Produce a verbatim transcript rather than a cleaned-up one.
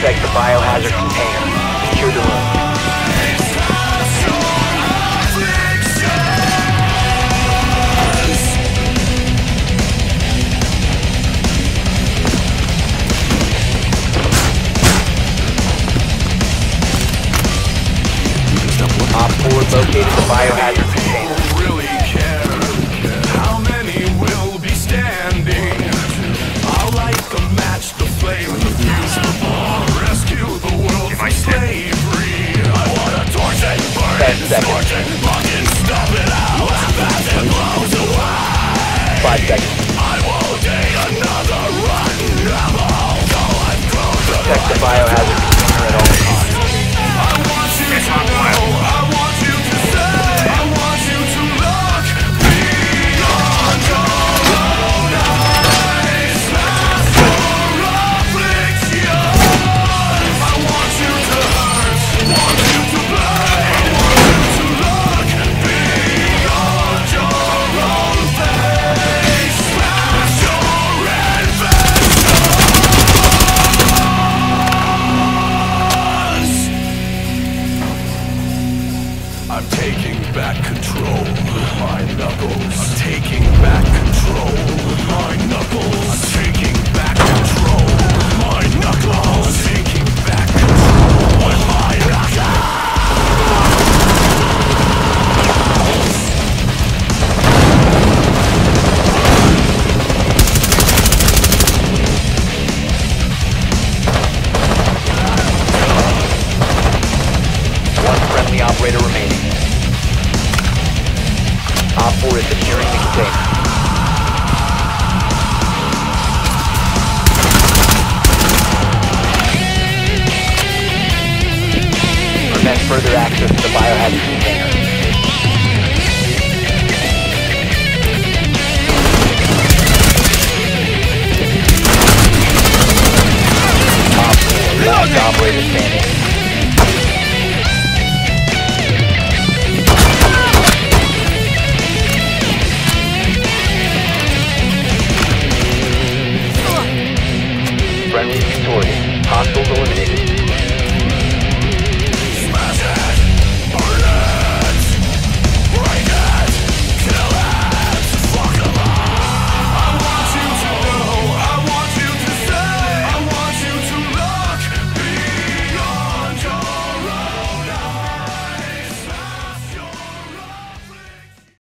Protect the biohazard container. Secure the room. Op four located the biohazard container. Really care how many will be standing. I'll light the match, the flame, the fuse, the bomb. Rescue the world from slavery. I wanna torch it, burn it, scorch it, fucking stop it out as it blows away. Five seconds. I won't take another run. I'm all so I've grown to Protect the biohazard container at all times. I want you to know, I want you to say, I want you to look beyond your own eyes. Past your afflictions. I want you to hurt, want you to blame, want you to look beyond your own face. Past your inventions. I'm taking back control with my knuckles. I'm taking back control with my knuckles. I'm taking back control with my knuckles. I'm taking back control with my knuckles. One friendly operator remaining. Op four is securing the container. Prevent further access to the biohazard container. Op four, last operator standing. Friendly victorious. Hostiles eliminated.